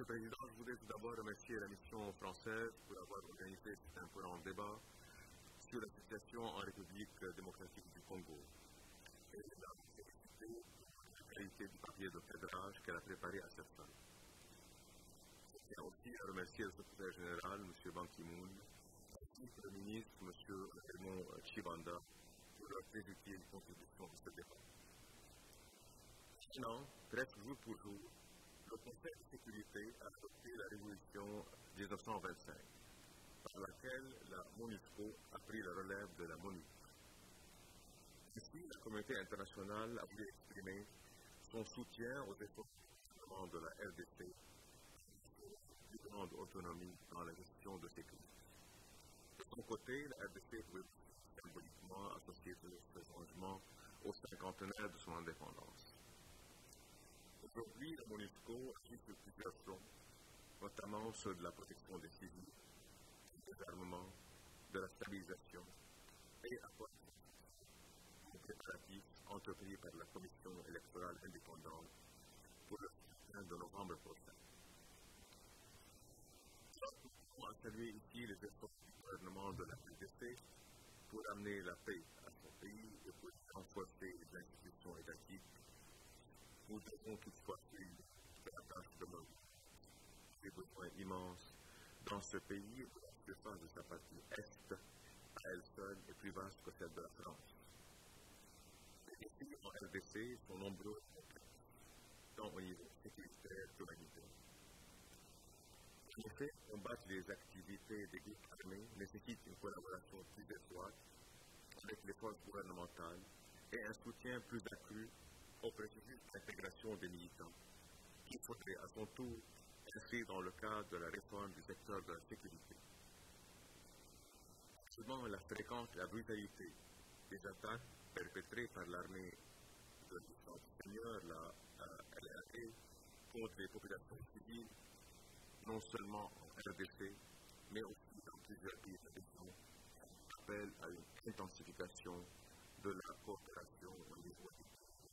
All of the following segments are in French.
Monsieur le Président, je voudrais tout d'abord remercier la mission française pour avoir organisé cet important débat sur la situation en République démocratique du Congo et la qualité du papier de cadrage qu'elle a préparé à cette fin. Je tiens aussi à remercier le secrétaire général, M. Ban Ki-moon, ainsi que le ministre, M. Raymond Chibanda, pour leur très utile contribution à ce débat. Maintenant, presque jour pour jour, le Conseil de sécurité a adopté la résolution 1925, par laquelle la MONUSCO a pris la relève de la MONUC. Ici, la communauté internationale a voulu exprimer son soutien aux efforts de la RDC de plus grande autonomie dans la gestion de ces crises. De son côté, la RDC pouvait symboliquement associer ce changement au cinquantenaire de son indépendance. Aujourd'hui, la MONUSCO agit sur plusieurs fronts, notamment ceux de la protection des civils, du désarmement, de la stabilisation et apporte des préparatifs entrepris par la Commission électorale indépendante pour le scrutin de novembre prochain. Nous pouvons saluer ici les efforts du gouvernement de la RDC pour amener la paix à son pays et pour renforcer les institutions étatiques. Nous devons toutefois suivre la tâche de l'homme. Les besoins immenses dans ce pays où la surface de sa partie est, à elle seule, est plus vaste que celle de la France. Les défis en RDC sont nombreux, tant au niveau sécuritaire que humanitaire. En effet, combattre les activités des groupes armés nécessite une collaboration plus étroite avec les forces gouvernementales et un soutien plus accru au processus d'intégration des militants, qu'il faudrait à son tour inscrire dans le cadre de la réforme du secteur de la sécurité. Souvent, la fréquence et la brutalité des attaques perpétrées par l'armée de son seigneur, la LRA, contre les populations civiles, non seulement en RDC, mais aussi dans plusieurs pays de la région, appellent à une intensification de la coopération au niveau des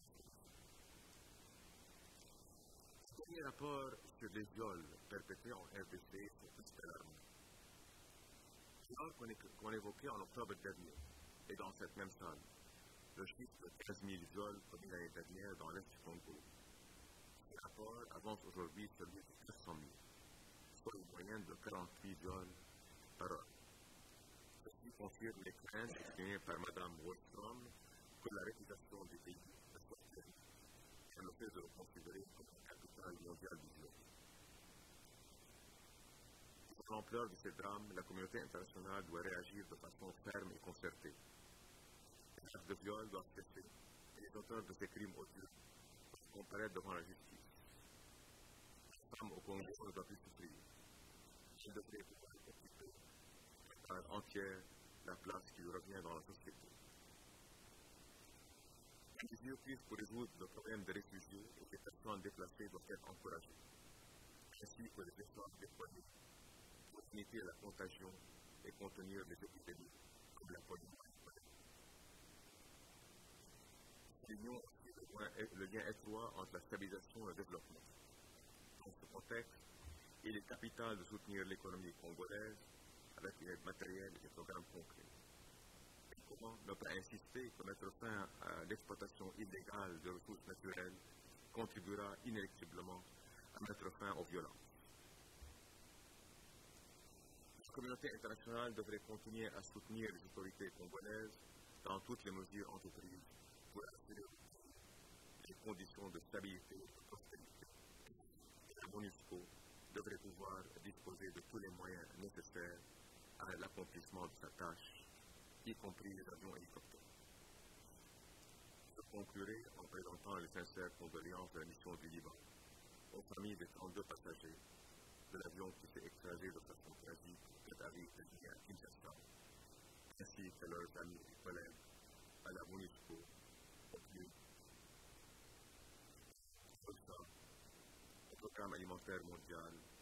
Les rapports sur les viols perpétrés en RDC sont tous alarmants. Alors qu'on évoquait en octobre dernier, et dans cette même salle, le chiffre de 15 000 viols commis l'année dernière dans l'Est du Congo, ces rapports avancent aujourd'hui celui de 400 000, soit une moyenne de 48 viols par heure. Ceci confirme les craintes exprimées par Mme Wallström que la réputation du pays soit terrible, et le fait de le considérer comme mondial du viol. Pour l'ampleur de ces drames, la communauté internationale doit réagir de façon ferme et concertée. Les actes de viol doivent cesser et les auteurs de ces crimes odieux doivent comparaître devant la justice. Les femmes au Congo ne doivent plus souffrir. Elles devraient pouvoir occuper à part entière la place qui lui revient dans la société. Les mesures prises pour résoudre le problème des réfugiés et des personnes déplacées doivent être encouragées, ainsi que les efforts déployés pour limiter la contagion et contenir les épidémies comme la polio. Soulignons aussi le lien étroit entre la stabilisation et le développement. Dans ce contexte, il est capital de soutenir l'économie congolaise avec une aide matérielle et des programmes concrets. Comment ne pas insister que mettre fin à l'exploitation illégale de ressources naturelles contribuera inéluctablement à mettre fin aux violences. La communauté internationale devrait continuer à soutenir les autorités congolaises dans toutes les mesures entreprises pour assurer les conditions de stabilité et de prospérité. La MONUSCO devrait pouvoir disposer de tous les moyens nécessaires à l'accomplissement de sa tâche, y compris les avions hélicoptères. Je conclurai en présentant les sincères condoléances de la mission du Liban aux familles des 32 passagers de l'avion qui s'est écrasé de façon tragique cet avril dernier à Kinshasa, ainsi que leurs amis et collègues à la MONUSCO, au PNUD, au programme alimentaire mondial